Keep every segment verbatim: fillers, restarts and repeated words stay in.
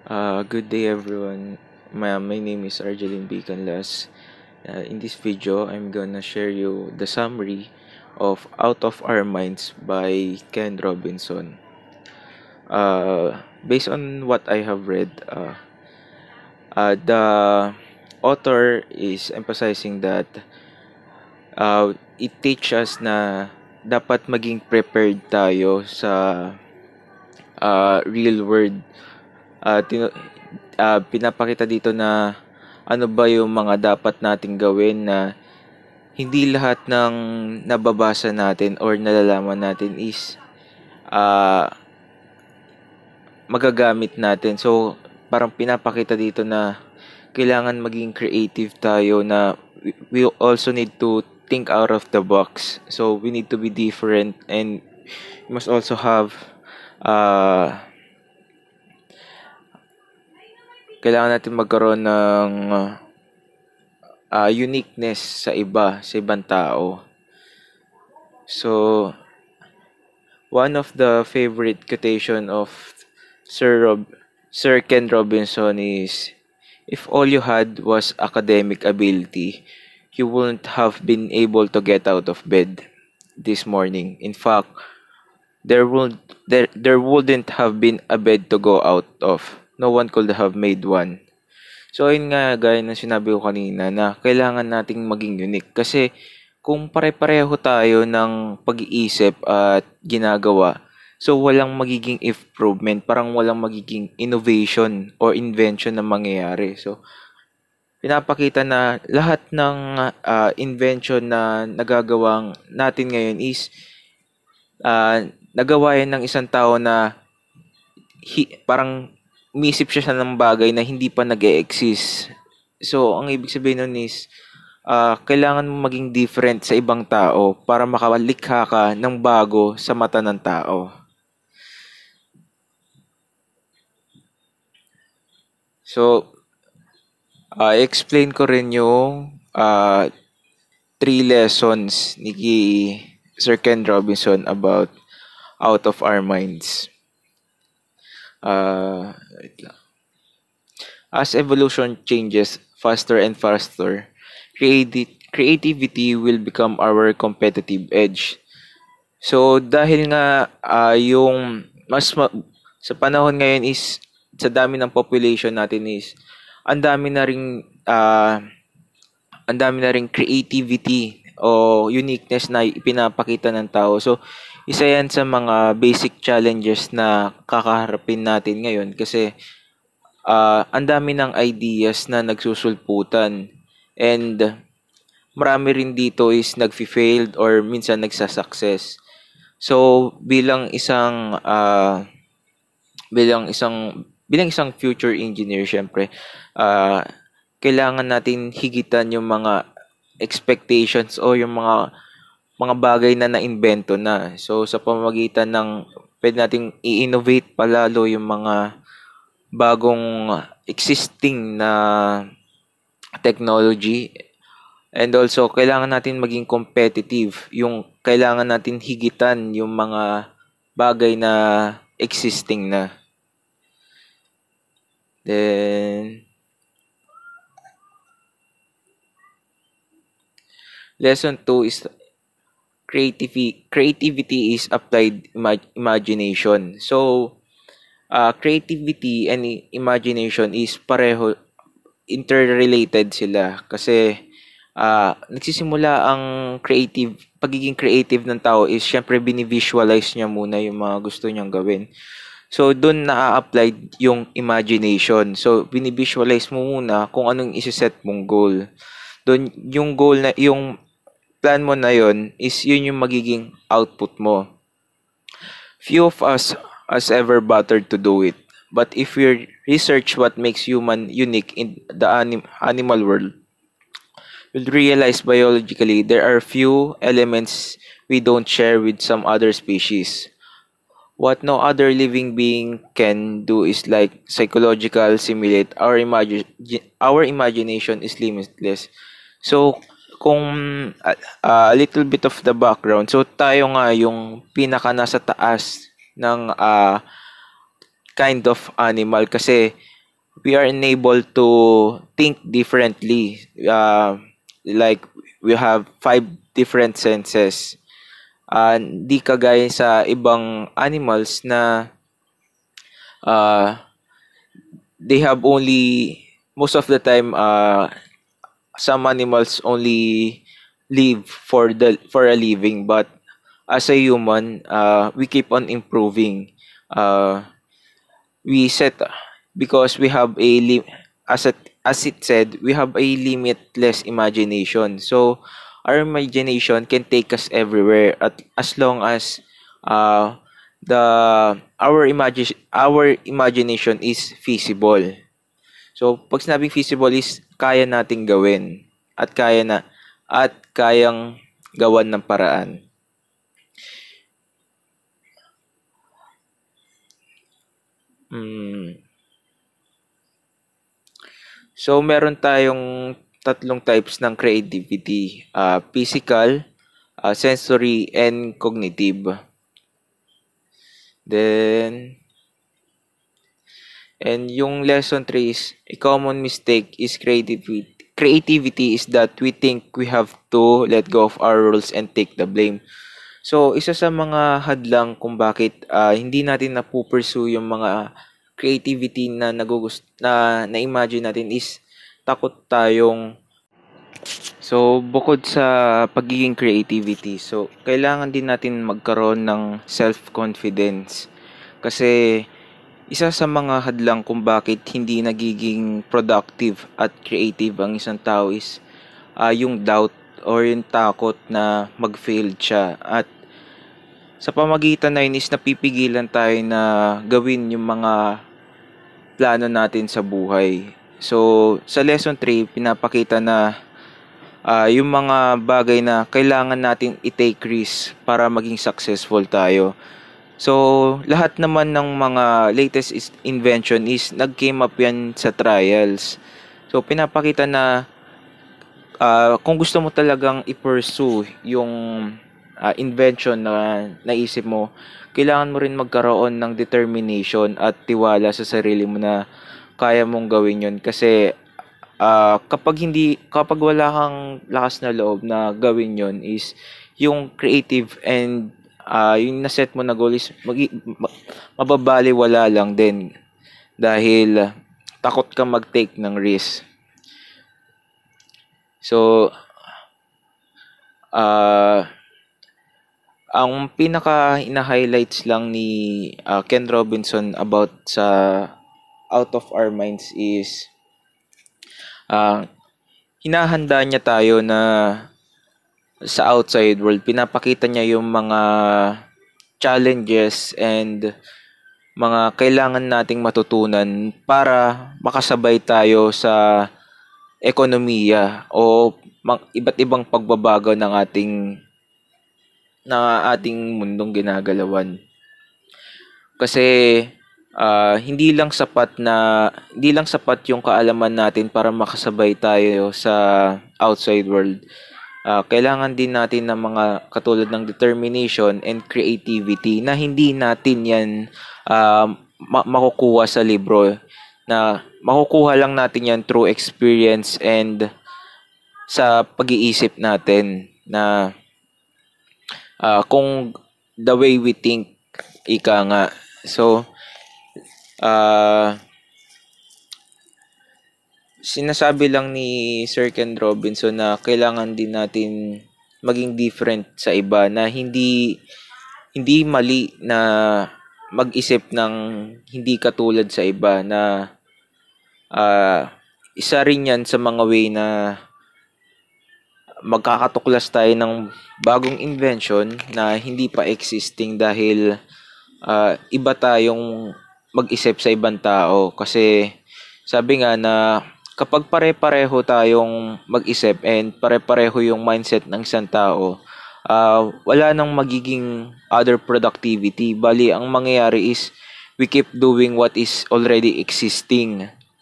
Uh, good day everyone. My, my name is Arjolin B. Canlas. Uh, in this video, I'm gonna share you the summary of Out of Our Minds by Ken Robinson. Uh, Based on what I have read, uh, uh, the author is emphasizing that uh, it teaches us na dapat maging prepared tayo sa uh, real world. Uh, tinu- ah, pinapakita dito na ano ba yung mga dapat nating gawin na hindi lahat ng nababasa natin or nalalaman natin is ah, magagamit natin. So, parang pinapakita dito na kailangan maging creative tayo na we we also need to think out of the box. So, we need to be different and we must also have uh, kailangan natin magkaroon ng ah, uniqueness sa iba, sa ibang tao. So, one of the favorite quotation of Sir Rob Sir Ken Robinson is, if all you had was academic ability, you wouldn't have been able to get out of bed this morning. In fact, there would there there wouldn't have been a bed to go out of. No one could have made one. So, ayun nga, gaya ng sinabi ko kanina na kailangan nating maging unique. Kasi kung pare-pareho tayo ng pag-iisip at ginagawa, so walang magiging improvement, parang walang magiging innovation or invention na mangyayari. So, pinapakita na lahat ng ah, invention na nagagawang natin ngayon is ah, nagawa yan ng isang tao na hi- parang umisip siya ng bagay na hindi pa nag-e-exist. So, ang ibig sabihin nun is, ah, kailangan mo maging different sa ibang tao para makalikha ka ng bago sa mata ng tao. So, ah, explain ko rin yung ah, three lessons ni Sir Ken Robinson about out of our minds. Ah, wait lang. As evolution changes faster and faster, creati- creativity will become our competitive edge. So dahil nga ah, yung mas ma- sa panahon ngayon is sa dami ng population natin is ang dami na ring ah, ang dami na ring creativity o uniqueness na ipinapakita ng tao. So isa yan sa mga basic challenges na kakaharapin natin ngayon kasi ah, ang dami ng ideas na nagsusulputan and marami rin dito is nagfi-failed or minsan nagsa-success. So bilang isang ah, bilang isang bilang isang future engineer syempre ah, kailangan natin higitan yung mga expectations o yung mga mga bagay na naimbento na. So sa pamamagitan ng pwede nating i-innovate palalo yung mga bagong existing na technology. And also, kailangan natin maging competitive. Yung kailangan natin higitan yung mga bagay na existing na. Then, lesson two is creativity. Creativity is applied ima- imagination. So, uh, creativity and i- imagination is pareho, interrelated sila. Kasi, ah, nagsisimula ang creative, pagiging creative ng tao is syempre bini-visualize niya muna yung mga gusto niyang gawin. So, dun na-apply yung imagination. So, bini-visualize mo muna kung anong isi-set mong goal. Dun, yung goal na, yung plan mo na yon is yun yung magiging output mo. Few of us has ever bothered to do it. But if we research what makes human unique in the anim- animal world, you'll realize biologically there are few elements we don't share with some other species. What no other living being can do is like psychological simulate our imagi- our imagination is limitless. So kung uh, a little bit of the background. So tayo nga yung pinaka nasa taas ng ah, kind of animal kasi we are enabled to think differently. Uh, like we have five different senses. Uh, di kagaya sa ibang animals na uh, they have only most of the time uh, some animals only live for the for a living, but as a human uh, we keep on improving. Uh, we set because we have a lim- as it as it said, we have a limitless imagination, so our imagination can take us everywhere at as long as uh the our imagine our imagination is feasible. So pag sinabing feasible is kaya nating gawin at kaya na at kayang gawan ng paraan. Hmm. So, meron tayong tatlong types ng creativity, ah, physical, ah, sensory, and cognitive. Then, and yung lesson three is, a common mistake is creativity. Creativity is that we think we have to let go of our rules and take the blame. So, isa sa mga hadlang kung bakit ah, hindi natin napupursue yung mga creativity na nagugust na na-imagine natin is takot tayong. So, bukod sa pagiging creativity, so kailangan din natin magkaroon ng self-confidence. Kasi isa sa mga hadlang kung bakit hindi nagiging productive at creative ang isang tao is ah, yung doubt or yung takot na mag-fail siya. At sa pamagitan na yun is napipigilan tayo na gawin yung mga plano natin sa buhay. So, sa lesson three, pinapakita na ah, yung mga bagay na kailangan natin i-take risk para maging successful tayo. So, lahat naman ng mga latest is invention is nag-came up yan sa trials. So, pinapakita na ah, kung gusto mo talagang i-pursue yung ah, invention na naisip mo, kailangan mo rin magkaroon ng determination at tiwala sa sarili mo na kaya mong gawin yun. Kasi ah, kapag hindi kapag wala kang lakas na loob na gawin yon is yung creative and ah, yung naset mo na goal is magi, ma- mababaliwala lang din dahil takot ka mag-take ng risk. So, ah ang pinaka ina-highlights lang ni ah, Ken Robinson about sa Out of Our Minds is ah hinahanda niya tayo na sa outside world. Pinapakita niya yung mga challenges and mga kailangan nating matutunan para makasabay tayo sa ekonomiya o ma- iba't ibang pagbabago ng ating ng ating mundong ginagalawan. Kasi ah, hindi lang sapat na hindi lang sapat yung kaalaman natin para makasabay tayo sa outside world. Ah, kailangan din natin ng mga katulad ng determination and creativity na hindi natin 'yan ah, ma- makukuha sa libro, na makukuha lang natin 'yan through experience and sa pag-iisip natin na ah, kung the way we think, ika nga. So, ah sinasabi lang ni Sir Ken Robinson na kailangan din natin maging different sa iba, na hindi hindi mali na mag-isip ng hindi katulad sa iba, na ah, isa rin yan sa mga way na magkakatuklas tayo ng bagong invention na hindi pa existing dahil ah, iba tayong mag-isip sa ibang tao. Kasi sabi nga na kapag pare-pareho tayong mag-isip and pare-pareho yung mindset ng isang tao, ah, wala nang magiging other productivity. Bali, ang mangyayari is we keep doing what is already existing.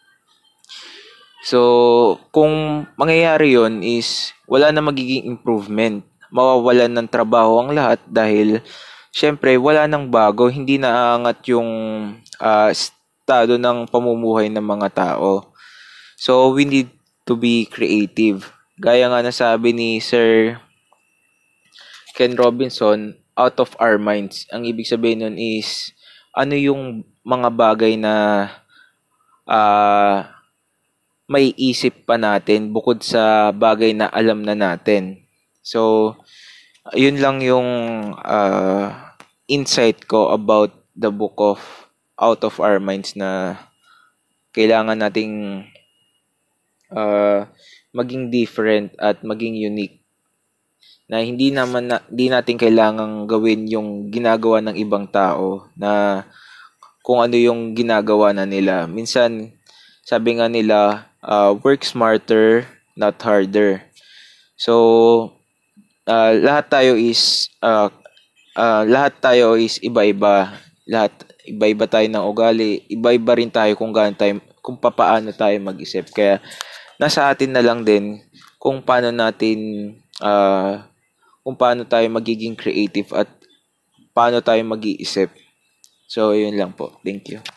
So, kung mangyayari yon is wala na magiging improvement. Mawawalan ng trabaho ang lahat dahil syempre wala nang bago, hindi na aangat yung ah, resultado ng pamumuhay ng mga tao. So, we need to be creative. Gaya nga nasabi ni Sir Ken Robinson, out of our minds. Ang ibig sabihin nun is, ano yung mga bagay na ah may isip pa natin bukod sa bagay na alam na natin. So, yun lang yung ah, insight ko about the book of Out of Our Minds na kailangan nating ah, maging different at maging unique na hindi naman na, hindi natin kailangang gawin yung ginagawa ng ibang tao na kung ano yung ginagawa na nila. Minsan, sabi nga nila, uh, work smarter, not harder. So, uh, lahat tayo is uh, uh, lahat tayo is iba-iba. Lahat iba-iba tayo ng ugali, iba-iba rin tayo kung gaano tayo, kung papaano tayo mag-isip. Kaya nasa atin na lang din kung paano natin uh, kung paano tayo magiging creative at paano tayo mag-iisip. So, yun lang po. Thank you.